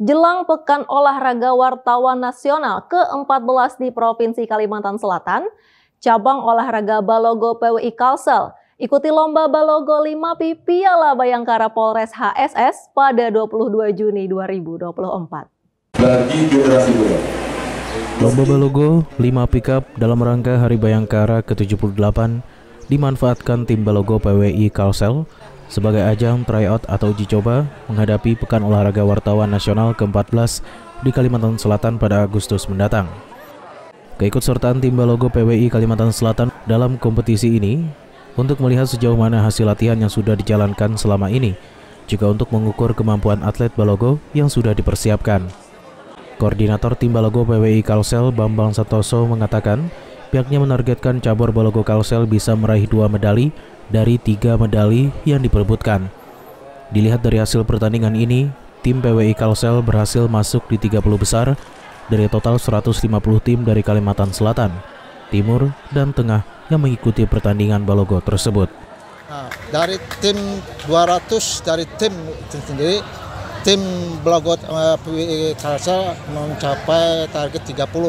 Jelang Pekan Olahraga Wartawan Nasional ke-14 di Provinsi Kalimantan Selatan, cabang olahraga Balogo PWI Kalsel ikuti lomba Balogo 5P Piala Bayangkara Polres HSS pada 22 Juni 2024. Bagi generasi muda. Lomba Balogo 5 Pickup dalam rangka Hari Bayangkara ke-78 dimanfaatkan tim Balogo PWI Kalsel sebagai ajang tryout atau uji coba menghadapi Pekan Olahraga Wartawan Nasional ke-14 di Kalimantan Selatan pada Agustus mendatang. Keikutsertaan tim Balogo PWI Kalimantan Selatan dalam kompetisi ini untuk melihat sejauh mana hasil latihan yang sudah dijalankan selama ini, juga untuk mengukur kemampuan atlet Balogo yang sudah dipersiapkan. Koordinator tim Balogo PWI Kalsel Bambang Santoso mengatakan pihaknya menargetkan cabur Balogo Kalsel bisa meraih 2 medali dari 3 medali yang diperebutkan. Dilihat dari hasil pertandingan ini, tim PWI Kalsel berhasil masuk di 30 besar dari total 150 tim dari Kalimantan Selatan, Timur, dan Tengah yang mengikuti pertandingan Balogo tersebut. Nah, dari tim 200 dari tim sendiri, tim Balogo PWI Kalsel mencapai target 30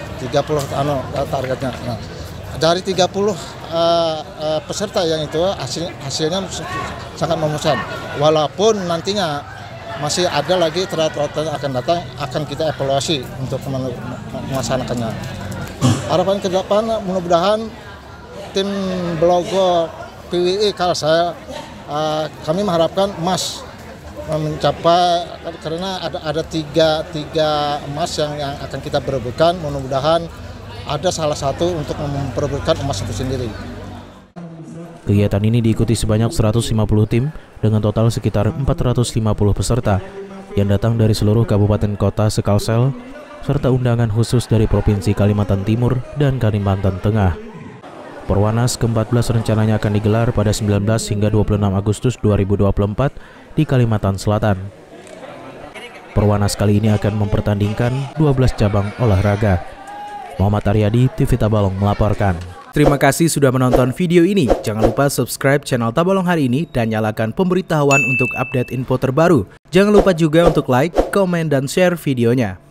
targetnya. Nah, dari 30 peserta yang itu hasilnya sangat memuaskan. Walaupun nantinya masih ada lagi tryout yang akan datang, akan kita evaluasi untuk melaksanakannya. Harapan ke depan mudah-mudahan tim Balogo PWI Kalsel kami mengharapkan emas mencapai, karena ada tiga emas yang akan kita berebutkan. Mudah-mudahan ada salah satu untuk memperebutkan emas itu sendiri. Kegiatan ini diikuti sebanyak 150 tim dengan total sekitar 450 peserta yang datang dari seluruh kabupaten kota se-Kalsel serta undangan khusus dari Provinsi Kalimantan Timur dan Kalimantan Tengah. Perwanas ke-14 rencananya akan digelar pada 19 hingga 26 Agustus 2024 di Kalimantan Selatan. Perwanas kali ini akan mempertandingkan 12 cabang olahraga. Muhammad Aryadi, TV Tabalong melaporkan. Terima kasih sudah menonton video ini. Jangan lupa subscribe channel Tabalong Hari Ini dan nyalakan pemberitahuan untuk update info terbaru. Jangan lupa juga untuk like, komen, dan share videonya.